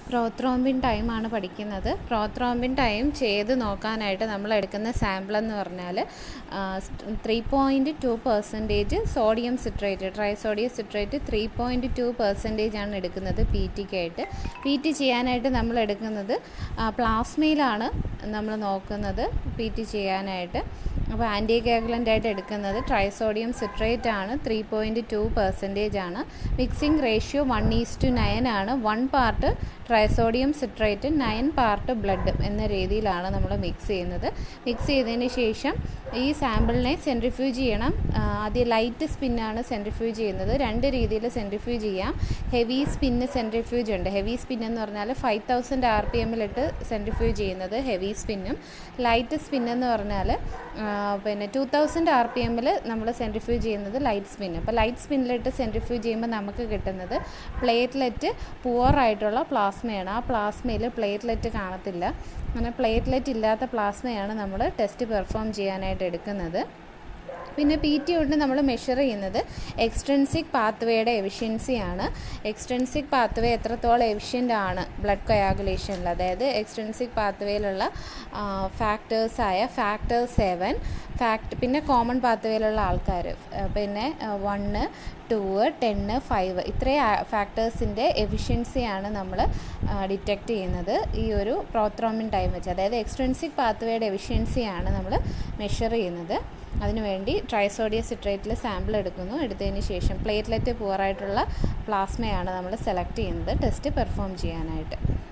Prothrombin ടൈമാണ് പഠിക്കുന്നത്. Prothrombin time ചെയ്ത് നോക്കാനായിട്ട് നമ്മൾ എടുക്കുന്ന സാമ്പിൾ എന്ന് പറഞ്ഞാൽ 3.2% സോഡിയം സിട്രേറ്റ്, ട്രൈസോഡിയം സിട്രേറ്റ് 3.2% ആണ് എടുക്കുന്നത് പി ടിക്കായിട്ട്. പി ടി ചെയ്യാനായിട്ട് നമ്മൾ എടുക്കുന്നത് പ്ലാസ്മയിലാണ് നമ്മൾ നോക്കുന്നത് പി ടി ചെയ്യാനായിട്ട്. അപ്പോൾ ആൻറ്റി കോഗുലൻ്റ് ആയിട്ട് എടുക്കുന്നത് ട്രൈസോഡിയം സിട്രേറ്റ് ആണ്, 3.2% ആണ്. മിക്സിംഗ് റേഷ്യോ 1:9 ആണ്. 1 part trisodium citrate 9 part blood എന്ന രീതിയിലാണ് നമ്മൾ മിക്സ് ചെയ്യുന്നത്. മിക്സ് ചെയ്തതിന് ശേഷം ഈ സാമ്പിളിനെ സെൻട്രിഫ്യൂജ് ചെയ്യണം. ആദ്യം ലൈറ്റ് സ്പിന്നാണ് സെൻട്രിഫ്യൂജ് ചെയ്യുന്നത്. 2 രീതിയിൽ സെൻട്രിഫ്യൂജ് ചെയ്യാം. ഹെവി സ്പിന്ന് സെൻട്രിഫ്യൂജ് ഉണ്ട്. ഹെവി സ്പിൻ എന്ന് പറഞ്ഞാൽ 5000 RPM-ലിട്ട് സെൻട്രിഫ്യൂജ് ചെയ്യുന്നത് ഹെവി സ്പിന്നും, ലൈറ്റ് സ്പിന്നെന്ന് പറഞ്ഞാൽ 2000 RPM-ൽ നമ്മൾ സെൻട്രിഫ്യൂജ് ചെയ്യുന്നത് ലൈറ്റ് സ്പിന്ന്. അപ്പോൾ ലൈറ്റ് സ്പിന്നിലിട്ട് സെൻട്രിഫ്യൂജ് ചെയ്യുമ്പോൾ നമുക്ക് കിട്ടുന്നത് പ്ലേറ്റ്ലെറ്റ് പുവറായിട്ടുള്ള പ്ലാസ്മയാണ്. ആ പ്ലാസ്മയിൽ പ്ലേറ്റ്ലെറ്റ് കാണത്തില്ല. അങ്ങനെ പ്ലേറ്റ്ലെറ്റ് ഇല്ലാത്ത പ്ലാസ്മയാണ് നമ്മൾ ടെസ്റ്റ് പെർഫോം ചെയ്യാനായിട്ട് എടുക്കുന്നത്. പിന്നെ പി ടി കൊണ്ട് നമ്മൾ മെഷർ ചെയ്യുന്നത് എക്സ്ട്രിൻസിക് പാത്വേയുടെ എഫിഷ്യൻസിയാണ്. എക്സ്ട്രിൻസിക് പാത്വേ എത്രത്തോളം എഫിഷ്യൻ്റ് ആണ് ബ്ലഡ് കൊയാഗുലേഷനിൽ, അതായത് എക്സ്ട്രിൻസിക് പാത്വേയിലുള്ള ഫാക്ടേഴ്സായ ഫാക്ടർ 7, പിന്നെ കോമൺ പാത്വേയിലുള്ള ആൾക്കാർ, പിന്നെ 1, 2, 10, 5 ഇത്രയും ഫാക്ടേഴ്സിൻ്റെ എഫിഷ്യൻസിയാണ് നമ്മൾ ഡിറ്റക്റ്റ് ചെയ്യുന്നത് ഈ ഒരു പ്രോത്രോംബിൻ ടൈം വെച്ച്. അതായത് എക്സ്ട്രിൻസിക് പാത്വേയുടെ എഫിഷ്യൻസിയാണ് നമ്മൾ മെഷർ ചെയ്യുന്നത്. അതിനുവേണ്ടി ട്രൈസോഡിയം സിട്രേറ്റിൽ സാമ്പിൾ എടുക്കുന്നു. എടുത്തതിന് ശേഷം പ്ലേറ്റ്ലെറ്റ് പുവറായിട്ടുള്ള പ്ലാസ്മയാണ് നമ്മൾ സെലക്ട് ചെയ്യുന്നത് ടെസ്റ്റ് പെർഫോം ചെയ്യാനായിട്ട്.